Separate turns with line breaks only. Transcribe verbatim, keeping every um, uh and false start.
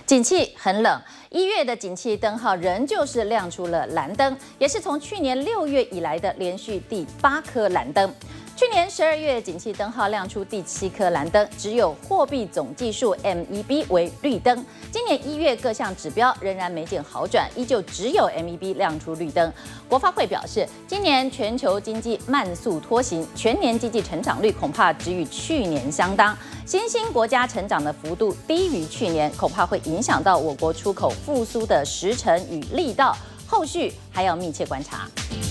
景气很冷，一月的景气灯号仍旧是亮出了蓝灯，也是从去年六月以来的连续第八颗蓝灯。去年十二月景气灯号亮出第七颗蓝灯，只有货币总计数 M E B 为绿灯。今年一月各项指标仍然没见好转，依旧只有 M E B 亮出绿灯。国发会表示，今年全球经济慢速拖行，全年经济成长率恐怕只与去年相当。新兴国家成长的幅度低于去年，恐怕会影响到我国出口复苏的时程与力道，后续还要密切观察。